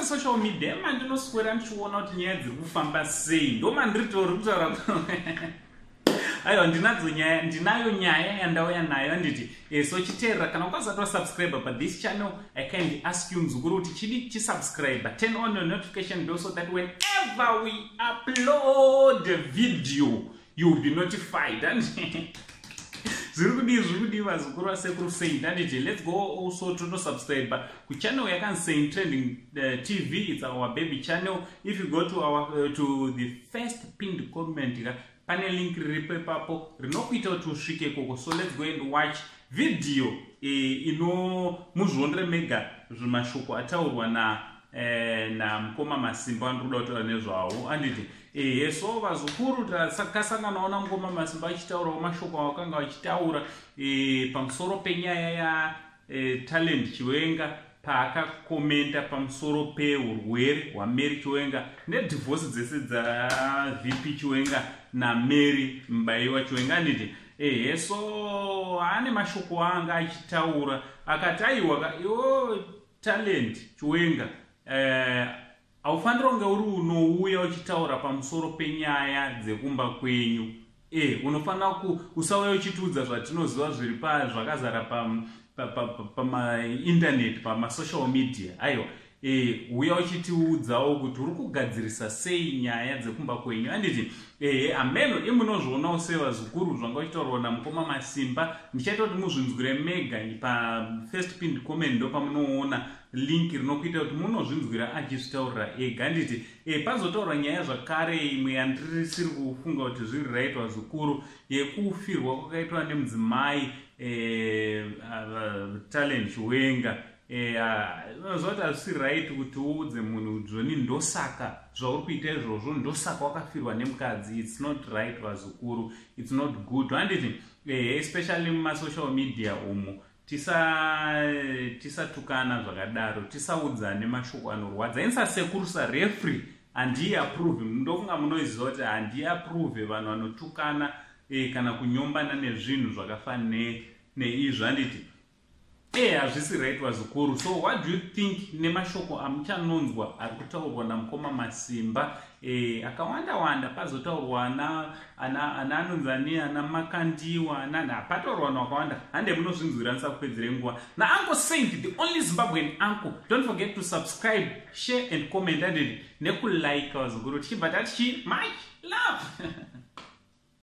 social media mandinoswera ndichiona kuti nyaya dziri kufamba sei, ndo mandiritori kutaura aiwa ndinayo nyaya yandauya nayo handiti so chiteerera kana ukasati wasubscribe pa this channel I kindly ask you mzukuru kuti chidi chisubscribe, turn on your notification bell so that whenever we upload a video you will be notified. And zvirikudi vazukuru vasekuru sei handiti let's go also to subscribe ku channel yakanzi Saint Trending TV. It's our baby channel. If you go to our to the first pinned comment pane link riripo ipapo rinokuita kuti usvike koko. So let's go and watch video ino muzviondere mega zvimashoko ataurwa na Mukoma Masimba ndinoda kutaura nezvawo handiti so vazukuru takasanganaona Mukoma Masimba achitaurawo mashoko akanga achitaura pamusoro penyaya ya Talent Chiwenga paakakomenta pamusoro peurwere hwaMary Chiwenga nedivorce dzese dzaVP Chiwenga naMary Mubaiwa Chiwenga handiti so ane mashoko anga achitaura akati aiwa iwo Talent Chiwenga haufanira kunge uri unouya uchitaura pamusoro penyaya dzekumba kwenyu. Unofanira usauya uchitiudza zvatinoziva zviri zvakazara pamaindaneti pamasocial media. Aiwa uya uchitiudzawo kuti uri kugadzirisa sei nyaya dzekumba kwenyu handiti ameno imunozvionawo sevazukuru zvanga uchitaurwa naMukoma Masimba. Ndichaita kuti muzvinzwire mega pa-first pinned comment ndo pamunoona link rinokuita kuti munozvinzwira achizvitaurira ega handiti pazotaurwa nyaya zvakare imwe yandirisiri kufunga kuti zviri right vazukuru yekufirwa kwakaitwa nemudzimai Talent Chiwenga. Zvoti hazvisi right kuti uudze munhu zvoni ndosaka zvauri kuita izvozvo ndosaka wakafirwa nemukadzi. It's not right vazukuru, it's not good handiti especially mumasocial media umu tisatukana zvakadaro, tisaudzane mashoko anorwadza. Insasekuru sarefree handii approve, ndofunga munoiziva kuti handii approve vanhu vanotukana kana kunyombana nezvinhu zvakafanana neizvo handiti hazvisi right vazukuru. So what do you think nemashoko amuchanonzwa ari kutaurwa naMukoma Masimba akawanda pazotaurwa ananonzani ana Makandiwa pataurwa vanhu vakawanda hande munozvinzwira ndisakupedzere nguva naUncle Saint, the only Zimbabwean uncle. Don't forget to subscribe, share and comment handiti nekulike vazukuru tichibva tati much love.